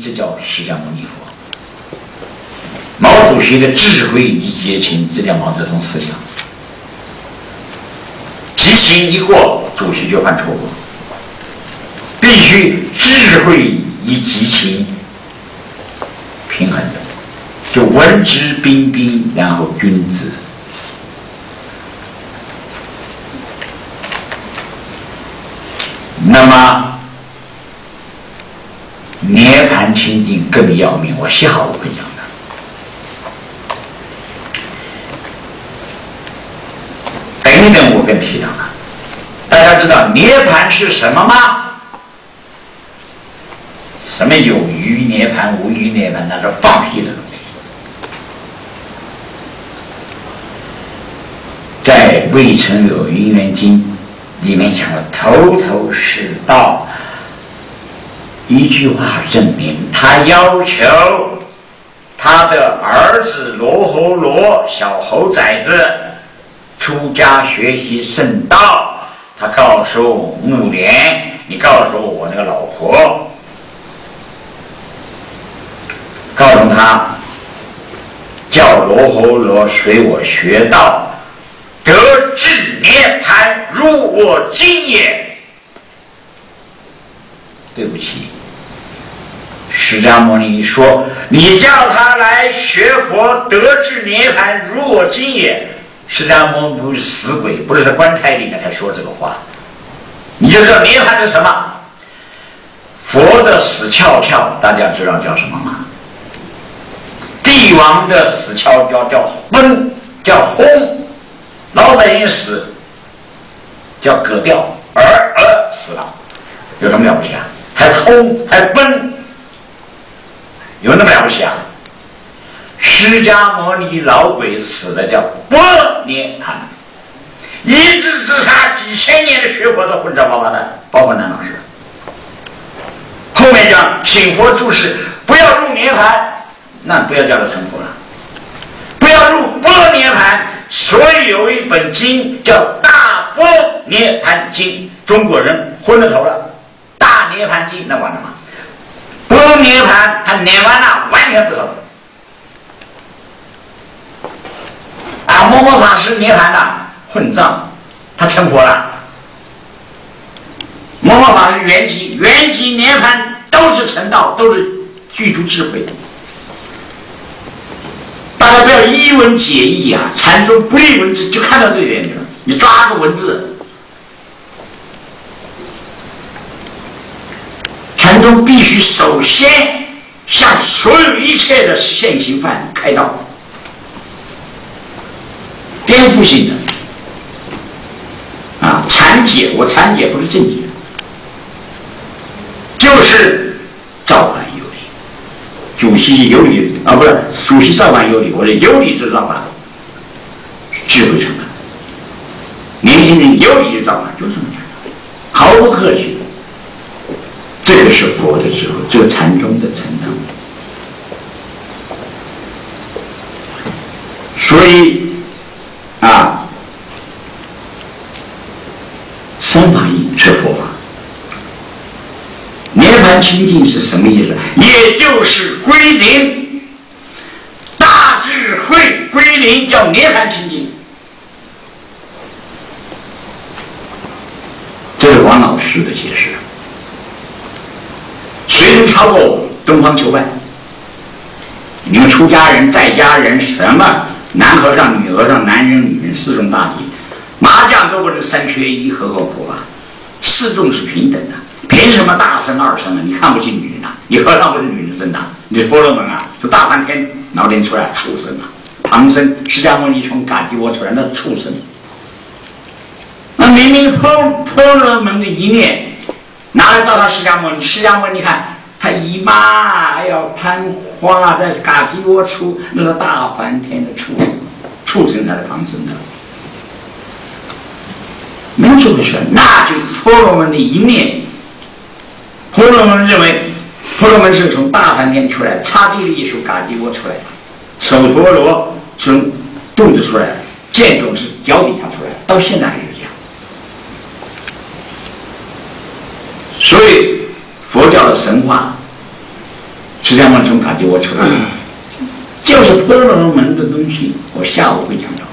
这叫释迦牟尼佛。毛主席的智慧一结清，这叫毛泽东思想。激情一过，主席就犯错误。必须智慧一激情平衡的，就文质彬彬，然后君子。那么涅槃清净更要命，我下午分享的。等一等，我跟提到了，大家知道涅槃是什么吗？什么有余涅槃、无余涅槃，那是放屁的东西。在《未曾有因缘经》里面讲的头头是道，一句话证明，他要求他的儿子罗睺罗小猴崽子出家学习圣道。他告诉木莲，你告诉我那个老婆，告诉他叫罗睺罗随我学道，得至涅槃，如我今也。对不起，释迦牟尼说你叫他来学佛，得至涅槃，如我今也。释迦牟尼不是死鬼，不是在棺材里面才说这个话。你就知道涅槃是什么？佛的死翘翘，大家知道叫什么吗？帝王的死翘翘叫昏，叫轰；老百姓死叫割掉，死了，有什么了不起啊？还轰还崩，有那么了不起啊？释迦牟尼老鬼死的叫不涅槃，一字之差，几千年的学佛都混账巴巴的，包括南老师。后面讲请佛注释，不要入涅槃，那不要叫他成佛了，不要入般涅槃。所以有一本经叫《大般涅槃经》，中国人昏了头了。大涅槃经那完了吗？般涅槃他念完了，完全不同。摩诃法师涅槃了，混账，他成佛了。摩诃法师圆寂，圆寂涅槃都是成道，都是具足智慧的。大家不要一文解义啊，禅宗不立文字，就看到这一点去了。你抓个文字，禅宗必须首先向所有一切的现行犯开道。颠覆性的啊，禅解，我禅解不是正解，就是造反有理。主席有理啊，不是主席造反有理，我的有理之造反，智慧成了。年轻人有理之造反，就这么讲，毫不客气。这个是佛的智慧，这个禅宗的禅道。所以。三法印是佛法，涅槃清净是什么意思？也就是归零，大智慧归零叫涅槃清净。这是王老师的解释。谁能超过我？东方求败。你们出家人、在家人，什么男和尚、女和尚、男人、女人，四种大体。麻将都不能三缺一，何况佛法？四众是平等的，凭什么大生二生呢？你看不起女人啊？你和尚不是女人生的，你是婆罗门啊？就大梵天脑天出来畜生啊！唐僧释迦牟尼从嘎地窝出来，那畜生。那明明婆罗门的一念拿来照他释迦牟尼，释迦牟尼看他姨妈还要攀花在嘎地窝出，那个大梵天的畜生，畜生才是唐僧的。没有这回事，那就是婆罗门的一念。婆罗门认为，婆罗门是从大梵天出来，刹帝利是嘎地窝出来的，首陀罗从肚子出来，剑种是脚底下出来，到现在还是这样。所以佛教的神话释迦牟尼从卡给我出来，就是婆罗门的东西，我下午会讲到。